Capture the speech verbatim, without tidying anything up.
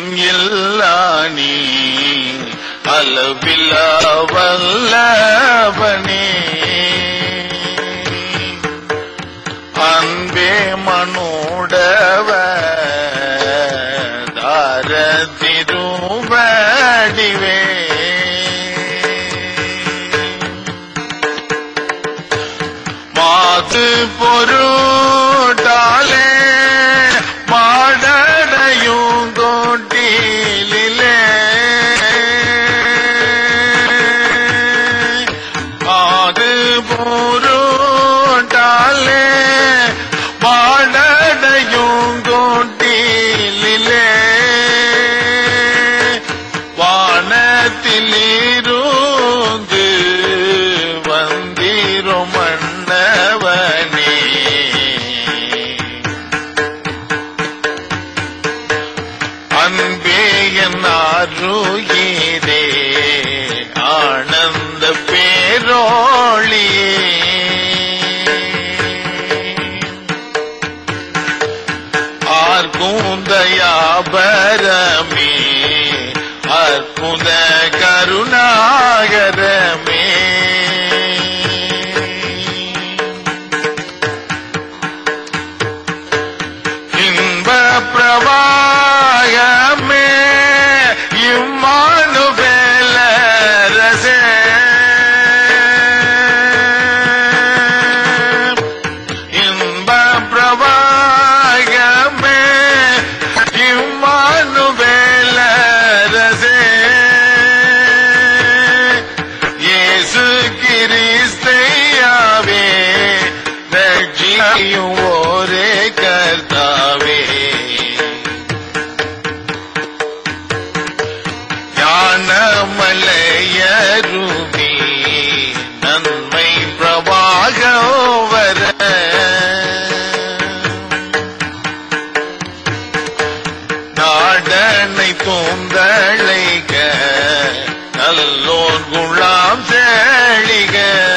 இல்லானி அளவில்லா வல்லவனே அன்பே மனுடவ தார திருவடிவே மாது பொருட்டாலே மாடடையும் தோட்டிலே ஆது பொருட்டாலே மாடடையும் தோட்டிலே வானத்திலிருந்து வந்திரும் மன்னவனே அன்பே என் அருயிரே ஆனந்த பேரோளியே ஆர்கூந்தயாபரமே அற்புத கருணாகரமே இன்ப பிரவாகமே இம்மானுவேல ரசே இன்ப பிரவாகமே இம்மானுவேல ரசே இயேசு கிறிஸ்தையாவே ரட்சியும் ஒரே கர்த்தாவே ஞானமலையருமே நன்மை பிரவாகவர நாடனை தோந்தழைக நல்லோர் குலாம் செழிக